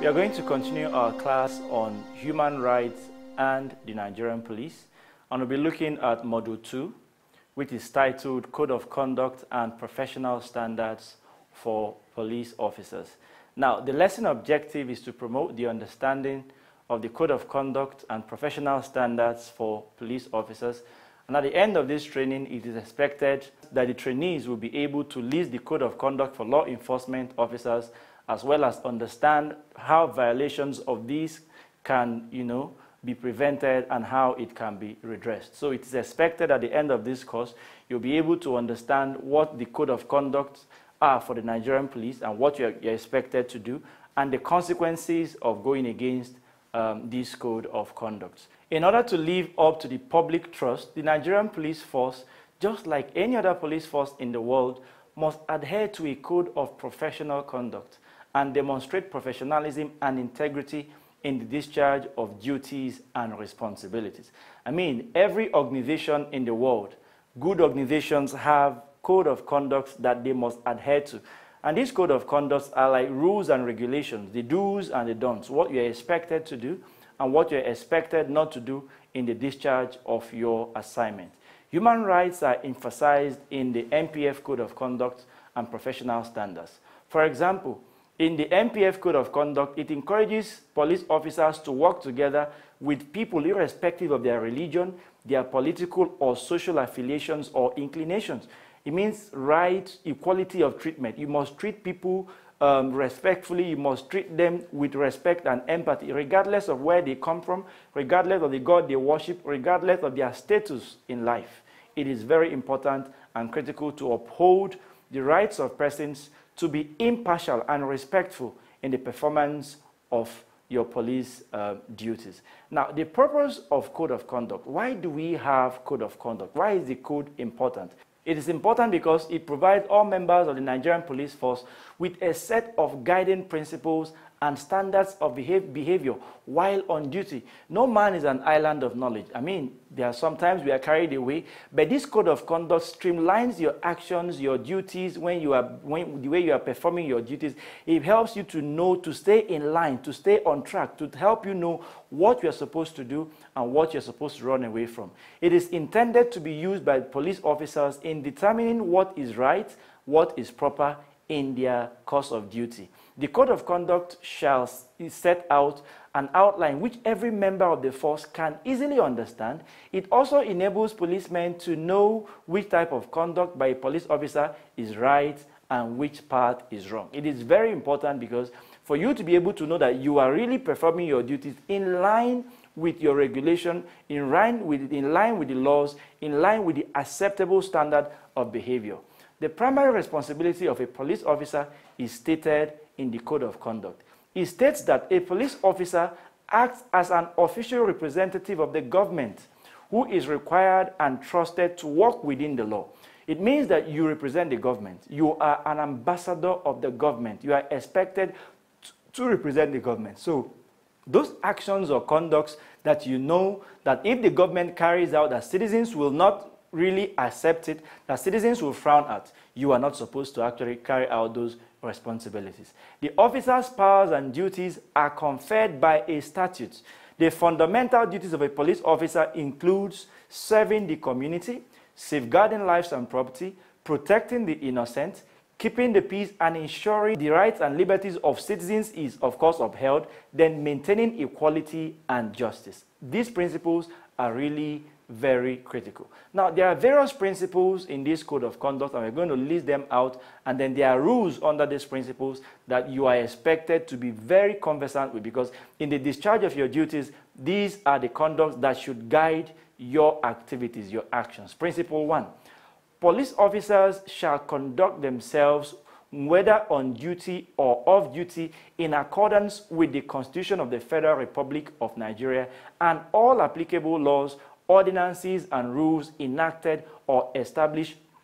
are going to continue our class on human rights and the Nigerian police, and we'll be looking at Module 2, which is titled Code of Conduct and Professional Standards for Police Officers. Now, the lesson objective is to promote the understanding of the Code of Conduct and Professional Standards for Police Officers. And at the end of this training, it is expected that the trainees will be able to list the Code of Conduct for law enforcement officers, as well as understand how violations of these can, be prevented and how it can be redressed. So it is expected at the end of this course, you'll be able to understand what the Code of Conduct are for the Nigerian police and what you're expected to do, and the consequences of going against this Code of Conduct. In order to live up to the public trust, the Nigerian police force, just like any other police force in the world, must adhere to a code of professional conduct and demonstrate professionalism and integrity in the discharge of duties and responsibilities. I mean, every organization in the world, good organizations have code of conduct that they must adhere to. And these code of conduct are like rules and regulations, the do's and the don'ts, what you're expected to do and what you're expected not to do in the discharge of your assignment. Human rights are emphasized in the NPF Code of Conduct and Professional Standards. For example, in the NPF Code of Conduct, it encourages police officers to work together with people irrespective of their religion, their political or social affiliations or inclinations. It means right, equality of treatment. You must treat people respectfully. You must treat them with respect and empathy, regardless of where they come from, regardless of the God they worship, regardless of their status in life. It is very important and critical to uphold the rights of persons to be impartial and respectful in the performance of your police duties. Now, the purpose of Code of Conduct. Why do we have Code of Conduct? Why is the code important? It is important because it provides all members of the Nigerian police force with a set of guiding principles and standards of behavior while on duty. No man is an island of knowledge. I mean, there are sometimes we are carried away, but this code of conduct streamlines your actions, your duties, the way you are performing your duties. It helps you to know, to stay in line, to stay on track, to help you know what you're supposed to do and what you're supposed to run away from. It is intended to be used by police officers in determining what is right, what is proper in their course of duty. The Code of Conduct shall set out an outline which every member of the force can easily understand. It also enables policemen to know which type of conduct by a police officer is right and which part is wrong. It is very important because for you to be able to know that you are really performing your duties in line with your regulation, in line with the laws, in line with the acceptable standard of behavior. The primary responsibility of a police officer is stated in the Code of Conduct. It states that a police officer acts as an official representative of the government who is required and trusted to work within the law. It means that you represent the government. You are an ambassador of the government. You are expected to represent the government. So those actions or conducts that you know that if the government carries out, that citizens will not really accept it, that citizens will frown at, you are not supposed to actually carry out those responsibilities. The officer's powers and duties are conferred by a statute. The fundamental duties of a police officer includes serving the community, safeguarding lives and property, protecting the innocent, keeping the peace and ensuring the rights and liberties of citizens is, of course, upheld, then maintaining equality and justice. These principles are really very critical. Now, there are various principles in this Code of Conduct, and we're going to list them out, and then there are rules under these principles that you are expected to be very conversant with, because in the discharge of your duties, these are the conducts that should guide your activities, your actions. Principle 1, police officers shall conduct themselves, whether on duty or off duty, in accordance with the Constitution of the Federal Republic of Nigeria and all applicable laws, ordinances, and rules enacted or established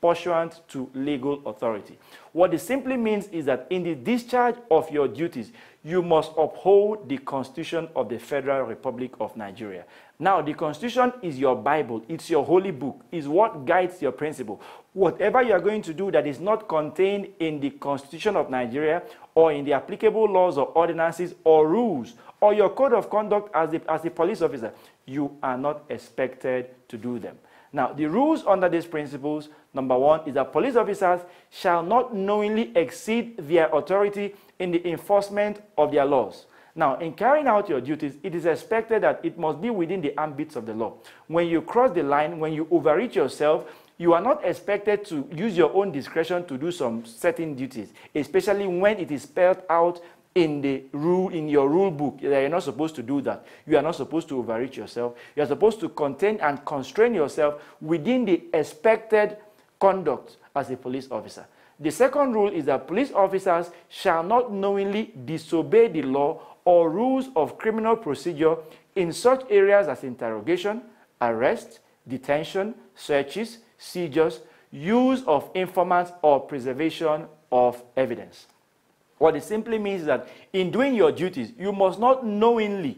pursuant to legal authority. What it simply means is that in the discharge of your duties, you must uphold the Constitution of the Federal Republic of Nigeria. Now, the Constitution is your Bible. It's your holy book. It's what guides your principle. Whatever you are going to do that is not contained in the Constitution of Nigeria or in the applicable laws or ordinances or rules or your code of conduct as a police officer, you are not expected to do them. Now, the rules under these principles, number one, is that police officers shall not knowingly exceed their authority in the enforcement of their laws. Now, in carrying out your duties, it is expected that it must be within the ambits of the law. When you cross the line, when you overreach yourself, you are not expected to use your own discretion to do some certain duties, especially when it is spelled out in your rule book that you're not supposed to do that. You are not supposed to overreach yourself. You are supposed to contain and constrain yourself within the expected conduct as a police officer. The second rule is that police officers shall not knowingly disobey the law or rules of criminal procedure in such areas as interrogation, arrest, detention, searches, seizures, use of informants, or preservation of evidence. What it simply means is that in doing your duties, you must not knowingly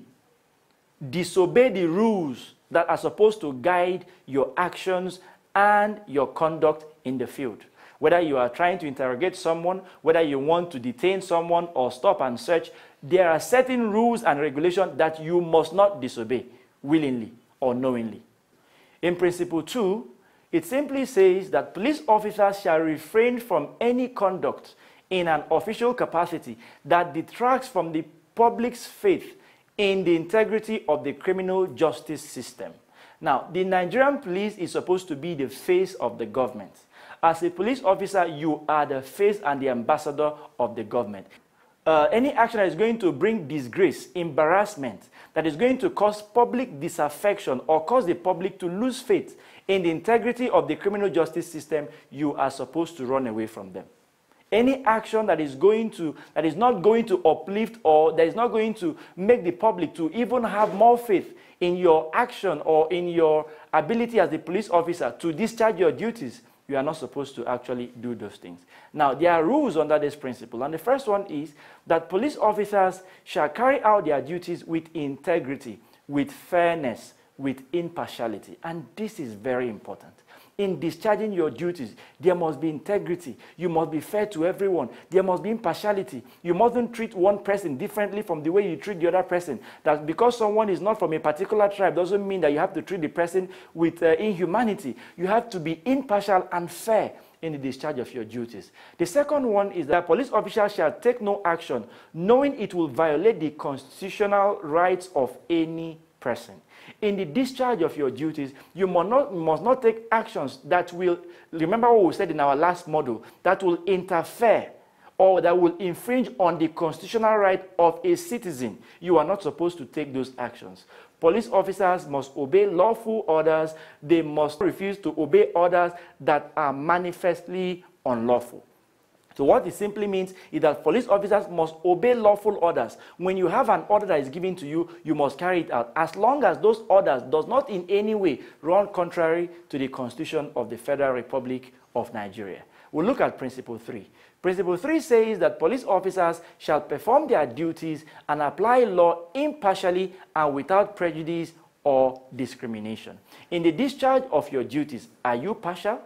disobey the rules that are supposed to guide your actions and your conduct in the field. Whether you are trying to interrogate someone, whether you want to detain someone or stop and search, there are certain rules and regulations that you must not disobey willingly or knowingly. In Principle 2, it simply says that police officers shall refrain from any conduct in an official capacity that detracts from the public's faith in the integrity of the criminal justice system. Now, the Nigerian police is supposed to be the face of the government. As a police officer, you are the face and the ambassador of the government. Any action that is going to bring disgrace, embarrassment, that is going to cause public disaffection or cause the public to lose faith in the integrity of the criminal justice system, you are supposed to run away from them. Any action that is not going to uplift or that is not going to make the public to even have more faith in your action or in your ability as a police officer to discharge your duties, you are not supposed to actually do those things. Now, there are rules under this principle, and the first one is that police officers shall carry out their duties with integrity, with fairness, with impartiality, and this is very important. In discharging your duties, there must be integrity. You must be fair to everyone. There must be impartiality. You mustn't treat one person differently from the way you treat the other person. That because someone is not from a particular tribe doesn't mean that you have to treat the person with inhumanity. You have to be impartial and fair in the discharge of your duties. The second one is that police officers shall take no action knowing it will violate the constitutional rights of any person. In the discharge of your duties, you must not take actions that will, remember what we said in our last module, that will interfere or that will infringe on the constitutional right of a citizen. You are not supposed to take those actions. Police officers must obey lawful orders. They must refuse to obey orders that are manifestly unlawful. So what it simply means is that police officers must obey lawful orders. When you have an order that is given to you, you must carry it out, as long as those orders does not in any way run contrary to the Constitution of the Federal Republic of Nigeria. We'll look at Principle 3. Principle 3 says that police officers shall perform their duties and apply law impartially and without prejudice or discrimination. In the discharge of your duties, are you partial?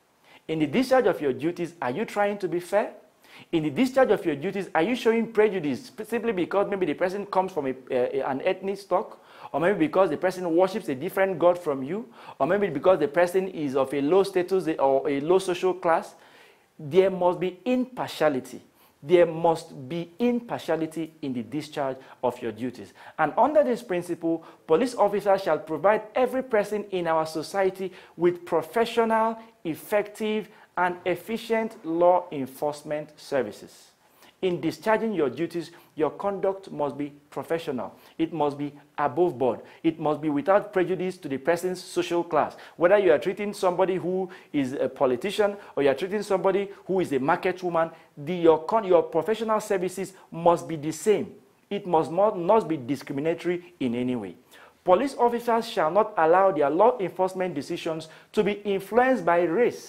In the discharge of your duties, are you trying to be fair? In the discharge of your duties, are you showing prejudice simply because maybe the person comes from an ethnic stock? Or maybe because the person worships a different god from you? Or maybe because the person is of a low status or a low social class? There must be impartiality. There must be impartiality in the discharge of your duties. And under this principle, police officers shall provide every person in our society with professional, effective, and efficient law enforcement services. In discharging your duties, your conduct must be professional. It must be above board. It must be without prejudice to the person's social class. Whether you are treating somebody who is a politician or you are treating somebody who is a market woman, your professional services must be the same. It must not be discriminatory in any way. Police officers shall not allow their law enforcement decisions to be influenced by race,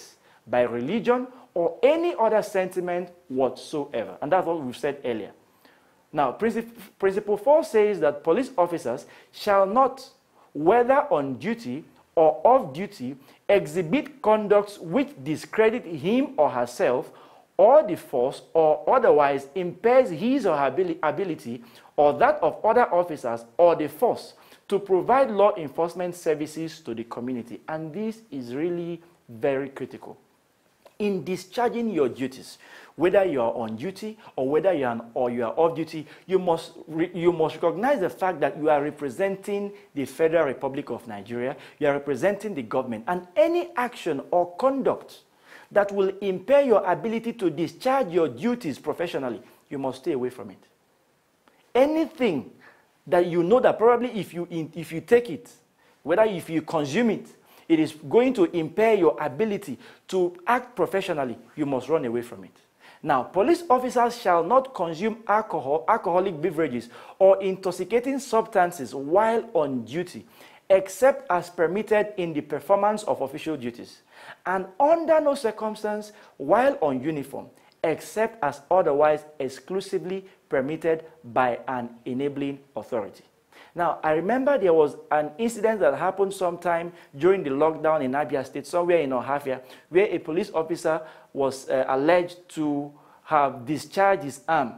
by religion, or any other sentiment whatsoever. And that's what we've said earlier. Now, Principle 4 says that police officers shall not, whether on duty or off duty, exhibit conducts which discredit him or herself or the force or otherwise impairs his or her ability or that of other officers or the force to provide law enforcement services to the community. And this is really very critical. In discharging your duties, whether you are on duty or whether you are off duty, you must recognize the fact that you are representing the Federal Republic of Nigeria, you are representing the government, and any action or conduct that will impair your ability to discharge your duties professionally, you must stay away from it. Anything that you know that probably if you take it, whether if you consume it, it is going to impair your ability to act professionally, you must run away from it. Now, police officers shall not consume alcoholic beverages, or intoxicating substances while on duty, except as permitted in the performance of official duties, and under no circumstance while on uniform, except as otherwise exclusively permitted by an enabling authority. Now, I remember there was an incident that happened sometime during the lockdown in Abia State, somewhere in Ohafia, where a police officer was alleged to have discharged his arm,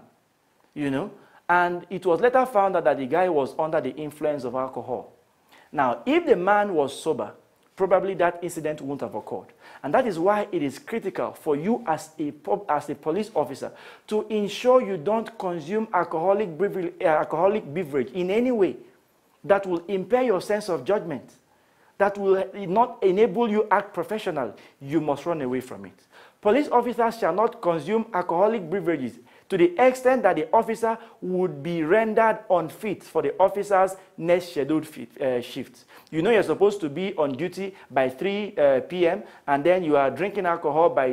and it was later found out that the guy was under the influence of alcohol. Now, if the man was sober, probably that incident wouldn't have occurred. And that is why it is critical for you as a police officer to ensure you don't consume alcoholic beverage in any way that will impair your sense of judgment, that will not enable you act professional. You must run away from it. Police officers shall not consume alcoholic beverages to the extent that the officer would be rendered unfit for the officer's next scheduled shift. You know you're supposed to be on duty by 3 p.m. and then you are drinking alcohol by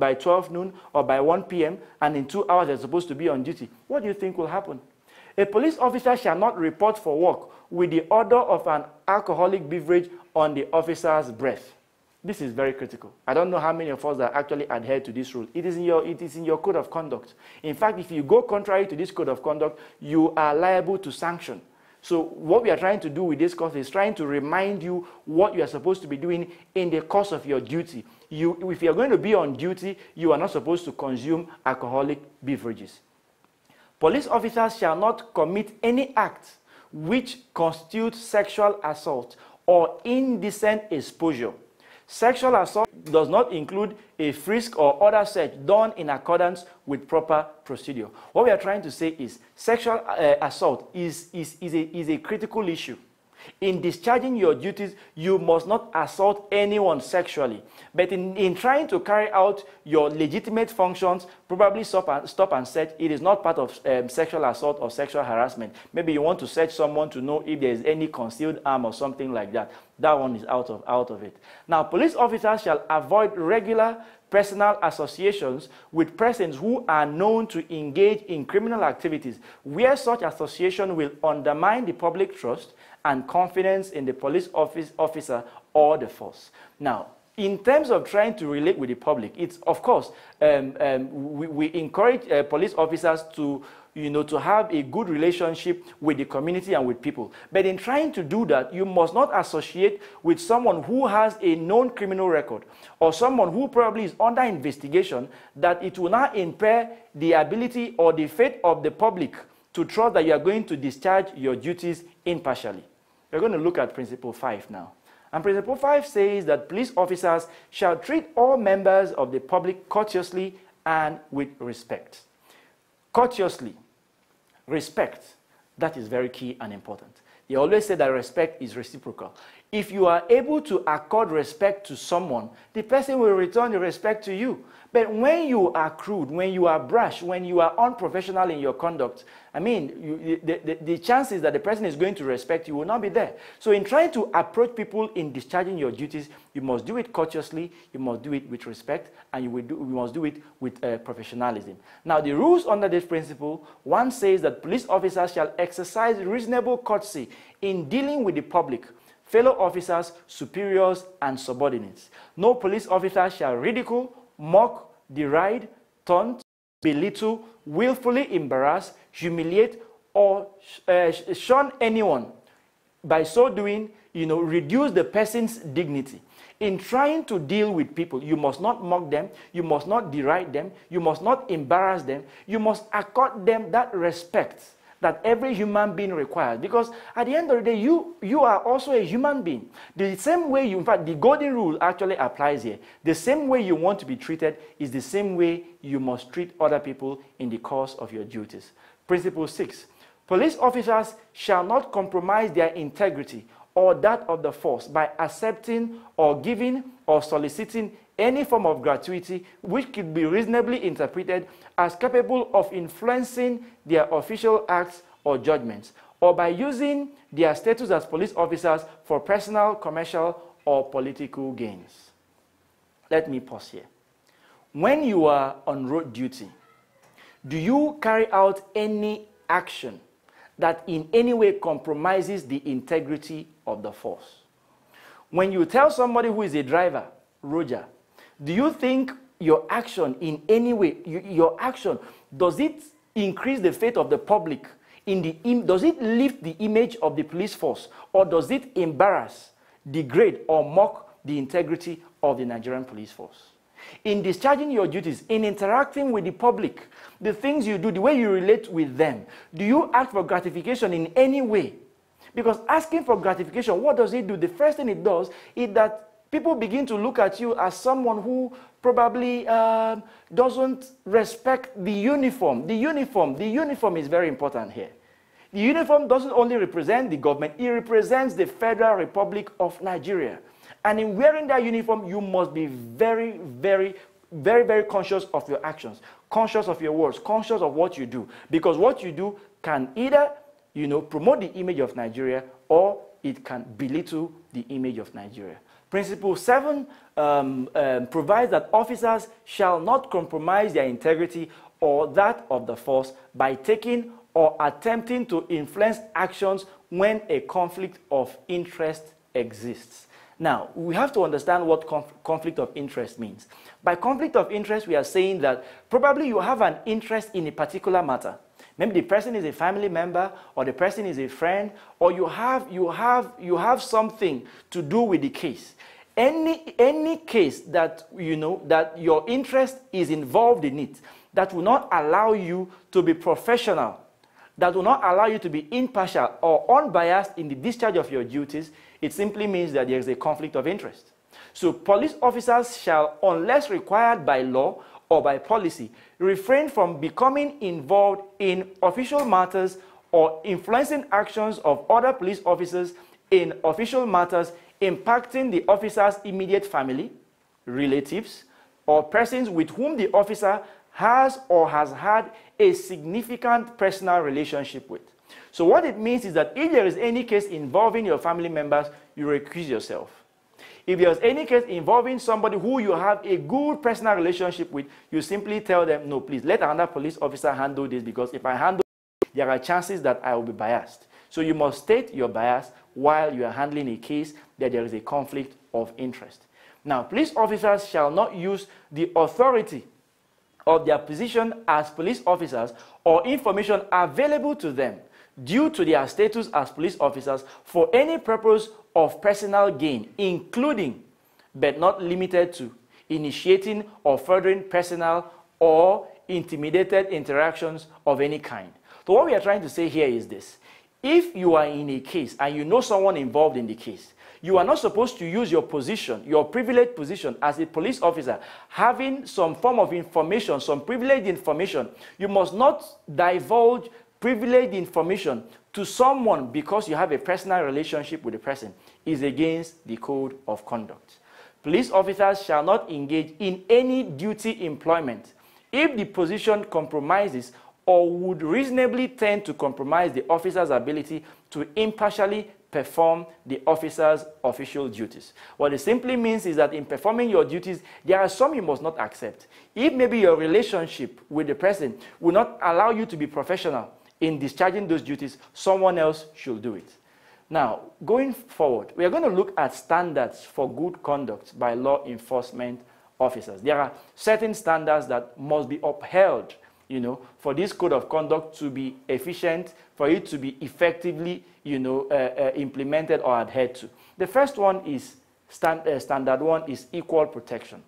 12 noon or by 1 p.m. and in 2 hours you're supposed to be on duty. What do you think will happen? A police officer shall not report for work with the odor of an alcoholic beverage on the officer's breath. This is very critical. I don't know how many of us that actually adhere to this rule. It is in your code of conduct. In fact, if you go contrary to this code of conduct, you are liable to sanction. So what we are trying to do with this course is trying to remind you what you are supposed to be doing in the course of your duty. If you are going to be on duty, you are not supposed to consume alcoholic beverages. Police officers shall not commit any act which constitutes sexual assault or indecent exposure. Sexual assault does not include a frisk or other search done in accordance with proper procedure. What we are trying to say is sexual assault is a critical issue. In discharging your duties, you must not assault anyone sexually. But in trying to carry out your legitimate functions, probably stop and search, it is not part of sexual assault or sexual harassment. Maybe you want to search someone to know if there is any concealed arm or something like that. That one is out of it. Now, police officers shall avoid regular personal associations with persons who are known to engage in criminal activities, where such association will undermine the public trust and confidence in the police officer or the force. Now, in terms of trying to relate with the public, it's of course we encourage police officers to have a good relationship with the community and with people. But in trying to do that, you must not associate with someone who has a known criminal record or someone who probably is under investigation, that it will not impair the ability or the faith of the public to trust that you are going to discharge your duties impartially. We're going to look at Principle 5 now. And Principle 5 says that police officers shall treat all members of the public courteously and with respect. Courteously, respect, that is very key and important. They always say that respect is reciprocal. If you are able to accord respect to someone, the person will return the respect to you. But when you are crude, when you are brash, when you are unprofessional in your conduct, I mean, the chances that the person is going to respect you will not be there. So in trying to approach people in discharging your duties, you must do it courteously, you must do it with respect, and you must do it with professionalism. Now, the rules under this principle, one says that police officers shall exercise reasonable courtesy in dealing with the public, fellow officers, superiors, and subordinates. No police officer shall ridicule, mock, deride, taunt, belittle, willfully embarrass, humiliate, or shun anyone. By so doing, reduce the person's dignity. In trying to deal with people, you must not mock them, you must not deride them, you must not embarrass them, you must accord them that respect that every human being requires. Because at the end of the day, you are also a human being. The same way in fact, the golden rule actually applies here. The same way you want to be treated is the same way you must treat other people in the course of your duties. Principle 6. Police officers shall not compromise their integrity or that of the force by accepting or giving or soliciting any form of gratuity which could be reasonably interpreted as capable of influencing their official acts or judgments, or by using their status as police officers for personal, commercial, or political gains. Let me pause here. When you are on road duty, do you carry out any action that in any way compromises the integrity of the force? When you tell somebody who is a driver, Roger, do you think your action in any way, your action, does it increase the faith of the public? Does it lift the image of the police force? Or does it embarrass, degrade, or mock the integrity of the Nigerian police force? In discharging your duties, in interacting with the public, the things you do, the way you relate with them, do you ask for gratification in any way? Because asking for gratification, what does it do? The first thing it does is that people begin to look at you as someone who probably doesn't respect the uniform. The uniform is very important here. The uniform doesn't only represent the government, it represents the Federal Republic of Nigeria. And in wearing that uniform, you must be very, very, very, very conscious of your actions, conscious of your words, conscious of what you do. Because what you do can either, promote the image of Nigeria, or it can belittle the image of Nigeria. Principle 7 provides that officers shall not compromise their integrity or that of the force by taking or attempting to influence actions when a conflict of interest exists. Now, we have to understand what conflict of interest means. By conflict of interest, we are saying that probably you have an interest in a particular matter. Maybe the person is a family member, or the person is a friend, or you have something to do with the case. Any case that that your interest is involved in it, that will not allow you to be professional, that will not allow you to be impartial or unbiased in the discharge of your duties, it simply means that there is a conflict of interest. So police officers shall, unless required by law or by policy, refrain from becoming involved in official matters or influencing actions of other police officers in official matters impacting the officer's immediate family, relatives, or persons with whom the officer has or has had a significant personal relationship with. So what it means is that if there is any case involving your family members, you recuse yourself. If there's any case involving somebody who you have a good personal relationship with, you simply tell them, no, please, let another police officer handle this, because if I handle it, there are chances that I will be biased. So you must state your bias while you are handling a case that there is a conflict of interest. Now, police officers shall not use the authority of their position as police officers or information available to them due to their status as police officers for any purpose of personal gain, including, but not limited to, initiating or furthering personal or intimidated interactions of any kind. So what we are trying to say here is this. If you are in a case and you know someone involved in the case, you are not supposed to use your position, your privileged position as a police officer, having some form of information, some privileged information. You must not divulge privileged information to someone because you have a personal relationship with the person. Is against the code of conduct. Police officers shall not engage in any duty employment if the position compromises or would reasonably tend to compromise the officer's ability to impartially perform the officer's official duties. What it simply means is that in performing your duties, there are some you must not accept. If maybe your relationship with the person will not allow you to be professional in discharging those duties, someone else should do it. Now, going forward, we are going to look at standards for good conduct by law enforcement officers. There are certain standards that must be upheld, for this code of conduct to be efficient, for it to be effectively, implemented or adhered to. The first one is, standard one is equal protection.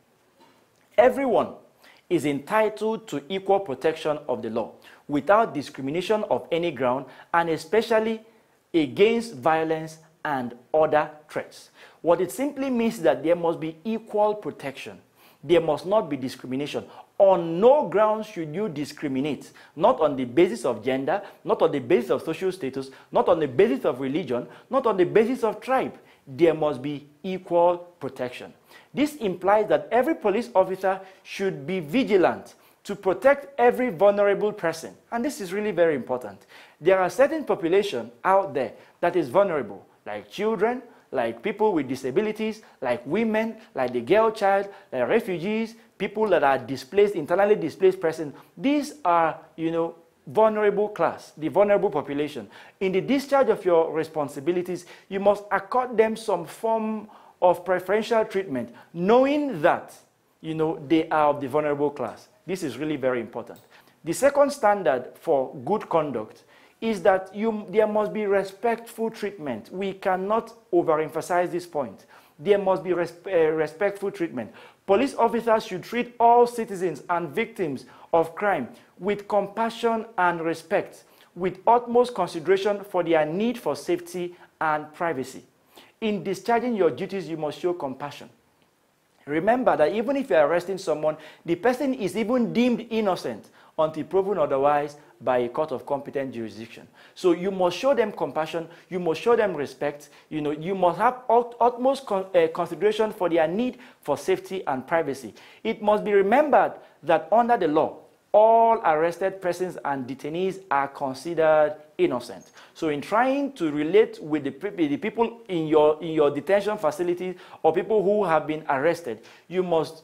Everyone is entitled to equal protection of the law without discrimination of any ground, and especially against violence and other threats. What it simply means is that there must be equal protection. There must not be discrimination. On no grounds should you discriminate, not on the basis of gender, not on the basis of social status, not on the basis of religion, not on the basis of tribe. There must be equal protection. This implies that every police officer should be vigilant to protect every vulnerable person. And this is really very important. There are certain population out there that is vulnerable, like children, like people with disabilities, like women, like the girl child, like refugees, people that are displaced, internally displaced persons. These are, vulnerable class, the vulnerable population. In the discharge of your responsibilities, you must accord them some form of preferential treatment, knowing that, they are of the vulnerable class. This is really very important. The second standard for good conduct is that there must be respectful treatment. We cannot overemphasize this point. There must be respectful treatment. Police officers should treat all citizens and victims of crime with compassion and respect, with utmost consideration for their need for safety and privacy. In discharging your duties, you must show compassion. Remember that even if you are arresting someone, the person is even deemed innocent until proven otherwise by a court of competent jurisdiction. So you must show them compassion, you must show them respect, you must have utmost consideration for their need for safety and privacy. It must be remembered that under the law, all arrested persons and detainees are considered innocent. So in trying to relate with the people in your detention facilities or people who have been arrested, you must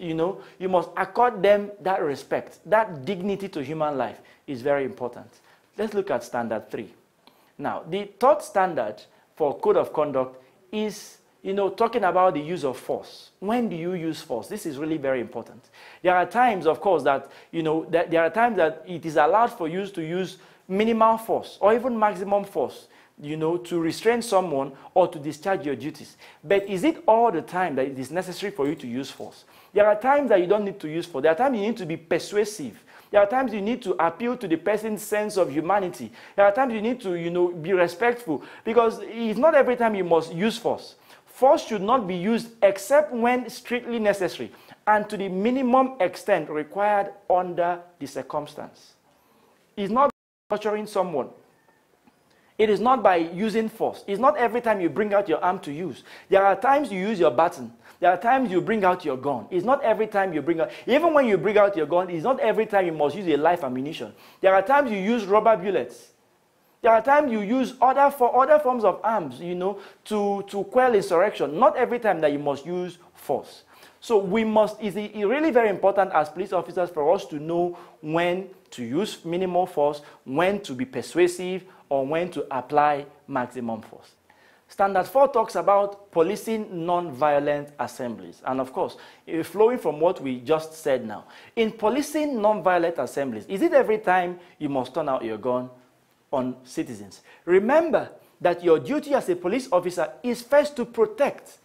accord them that respect, that dignity to human life is very important. Let's look at standard 3. Now, the third standard for code of conduct is talking about the use of force. When do you use force? This is really very important. There are times, of course, that there are times that it is allowed for you to use minimal force or even maximum force, to restrain someone or to discharge your duties. But is it all the time that it is necessary for you to use force? There are times that you don't need to use force. There are times you need to be persuasive. There are times you need to appeal to the person's sense of humanity. There are times you need to, be respectful, because it's not every time you must use force. Force should not be used except when strictly necessary and to the minimum extent required under the circumstance. It's not torturing someone. It is not by using force. It's not every time you bring out your arm to use. There are times you use your baton. There are times you bring out your gun. It's not every time you bring out, even when you bring out your gun, it's not every time you must use a live ammunition. There are times you use rubber bullets. There are times you use other forms of arms, to quell insurrection. Not every time that you must use force. So it's really very important as police officers for us to know when to use minimal force, when to be persuasive, or when to apply maximum force. Standard 4 talks about policing non-violent assemblies. And of course, flowing from what we just said now. In policing non-violent assemblies, is it every time you must turn out your gun on citizens? Remember that your duty as a police officer is first to protect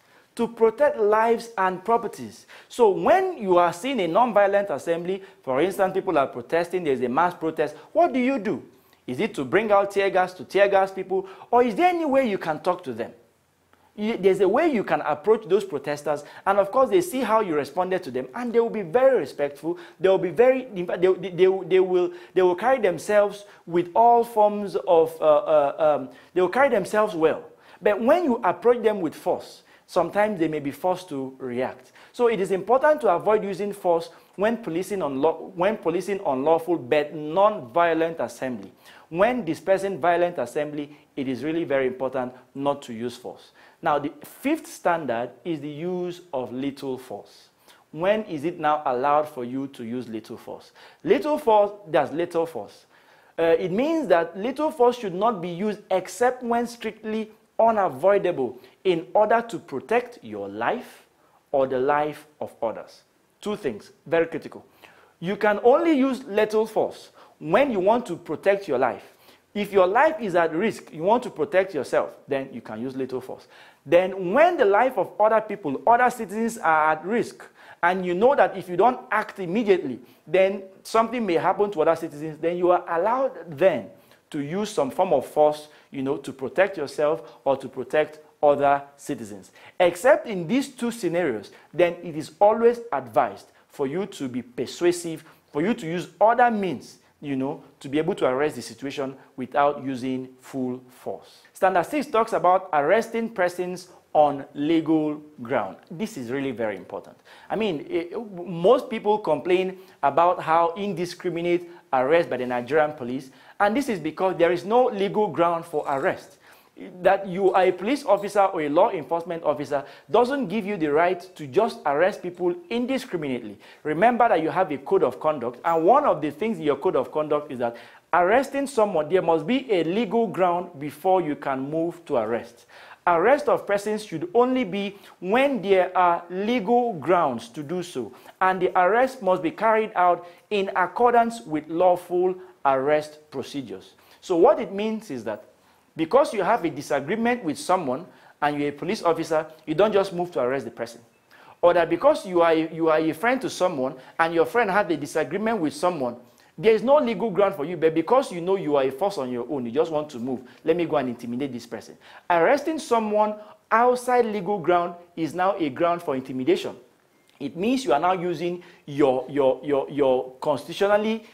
lives and properties. So when you are seeing a non-violent assembly, for instance, people are protesting, there's a mass protest, what do? Is it to bring out tear gas to tear gas people, or is there any way you can talk to them? There's a way you can approach those protesters, and of course they see how you responded to them, and they will be very respectful. They will be they will carry themselves with all forms of they will carry themselves well. But when you approach them with force, sometimes they may be forced to react. So it is important to avoid using force when policing unlawful but non-violent assembly. When dispersing violent assembly, it is really very important not to use force. Now, the fifth standard is the use of lethal force. When is it now allowed for you to use lethal force? Lethal force, that's lethal force. It means that lethal force should not be used except when strictly unavoidable in order to protect your life or the life of others. Two things, very critical. You can only use lethal force when you want to protect your life. If your life is at risk, you want to protect yourself, then you can use lethal force. Then when the life of other people, other citizens are at risk, and you know that if you don't act immediately, then something may happen to other citizens, then you are allowed then to use some form of force, to protect yourself or to protect other citizens. Except in these two scenarios, then it is always advised for you to be persuasive, for you to use other means, to be able to arrest the situation without using full force. Standard 6 talks about arresting persons on legal ground. This is really very important. I mean, most people complain about how indiscriminate arrest by the Nigerian police, and this is because there is no legal ground for arrest. That you are a police officer or a law enforcement officer doesn't give you the right to just arrest people indiscriminately. Remember that you have a code of conduct, and one of the things in your code of conduct is that arresting someone, there must be a legal ground before you can move to arrest. Arrest of persons should only be when there are legal grounds to do so, and the arrest must be carried out in accordance with lawful arrest procedures. So what it means is that because you have a disagreement with someone and you're a police officer, you don't just move to arrest the person. Or that because you are a friend to someone and your friend had a disagreement with someone, there is no legal ground for you, but because you know you are a force on your own, you just want to move. Let me go and intimidate this person. Arresting someone outside legal ground is now a ground for intimidation. It means you are now using your constitutionally,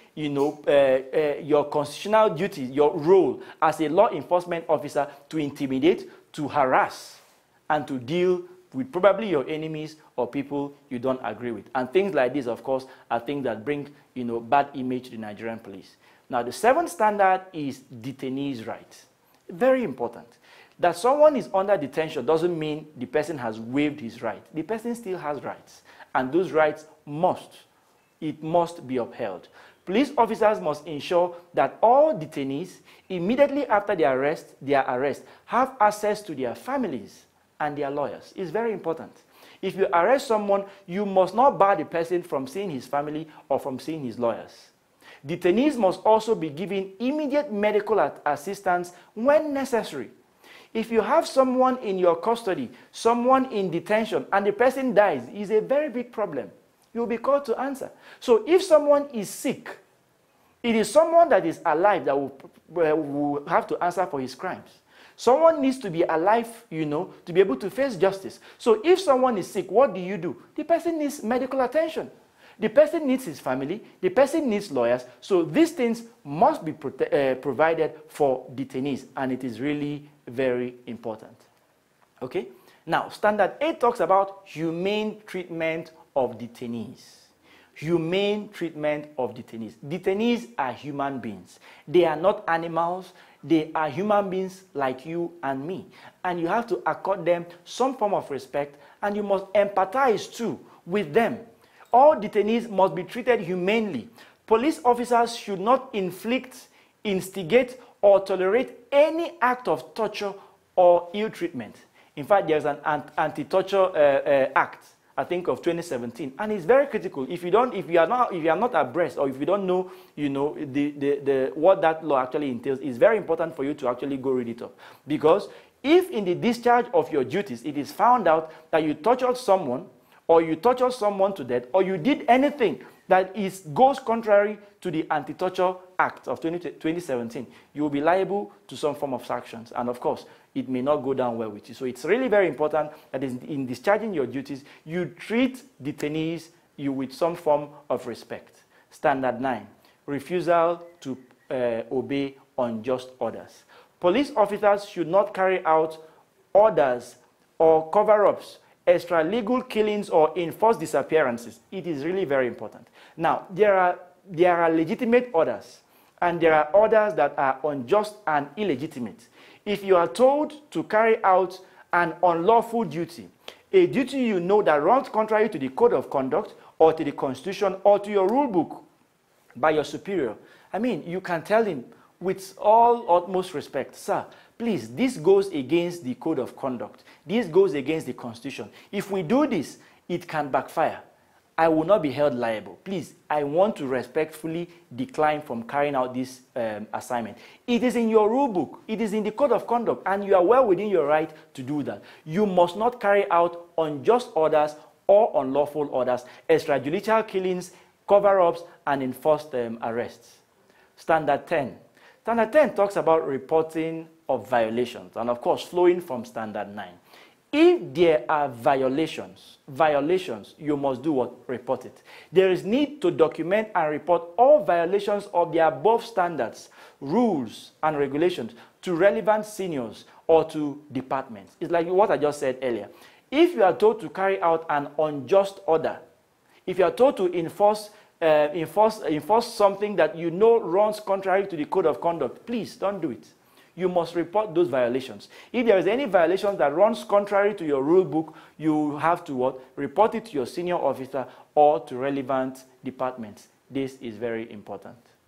your constitutional duty, your role as a law enforcement officer to intimidate, to harass, and to deal with probably your enemies or people you don't agree with. And things like this, of course, are things that bring, bad image to the Nigerian police. Now, the seventh standard is detainees' rights. Very important. That someone is under detention doesn't mean the person has waived his right. The person still has rights, and those rights must be upheld. Police officers must ensure that all detainees, immediately after their arrest, have access to their families and their lawyers. It's very important. If you arrest someone, you must not bar the person from seeing his family or from seeing his lawyers. Detainees must also be given immediate medical assistance when necessary. If you have someone in your custody, someone in detention, and the person dies, it's a very big problem. You'll be called to answer. So if someone is sick, it is someone that is alive that will have to answer for his crimes. Someone needs to be alive, to be able to face justice. So if someone is sick, what do? The person needs medical attention. The person needs his family. The person needs lawyers. So these things must be provided for detainees, and it is really very important. Okay? Now, Standard 8 talks about humane treatment of detainees. Humane treatment of detainees. Detainees are human beings. They are not animals. They are human beings like you and me. And you have to accord them some form of respect, and you must empathize too with them. All detainees must be treated humanely. Police officers should not inflict, instigate, or tolerate any act of torture or ill treatment. In fact, there's an anti-torture act, I think, of 2017, and it's very critical. If you are not abreast, or if you don't know, what that law actually entails, it's very important for you to actually go read it up. Because if in the discharge of your duties it is found out that you tortured someone, or you tortured someone to death, or you did anything that goes contrary to the Anti-Torture Act of 2017, you will be liable to some form of sanctions. And of course, it may not go down well with you. So it's really very important that in discharging your duties, you treat detainees with some form of respect. Standard 9, refusal to obey unjust orders. Police officers should not carry out orders or cover-ups, extra-legal killings, or enforced disappearances. It is really very important. Now, there are legitimate orders, and there are orders that are unjust and illegitimate. If you are told to carry out an unlawful duty, a duty you know that runs contrary to the code of conduct, or to the constitution, or to your rule book by your superior, I mean, you can tell him, with all utmost respect, sir, please, this goes against the code of conduct. This goes against the Constitution. If we do this, it can backfire. I will not be held liable. Please, I want to respectfully decline from carrying out this assignment. It is in your rule book. It is in the code of conduct, and you are well within your right to do that. You must not carry out unjust orders or unlawful orders, extrajudicial killings, cover-ups, and enforced arrests. Standard 10. Standard 10 talks about reporting of violations, and of course, flowing from Standard 9. If there are violations, you must do what? Report it. There is need to document and report all violations of the above standards, rules, and regulations to relevant seniors or to departments. It's like what I just said earlier. If you are told to carry out an unjust order, if you are told to enforce something that you know runs contrary to the code of conduct, please don't do it. You must report those violations. If there is any violation that runs contrary to your rule book, you have to what? Report it to your senior officer or to relevant departments. This is very important.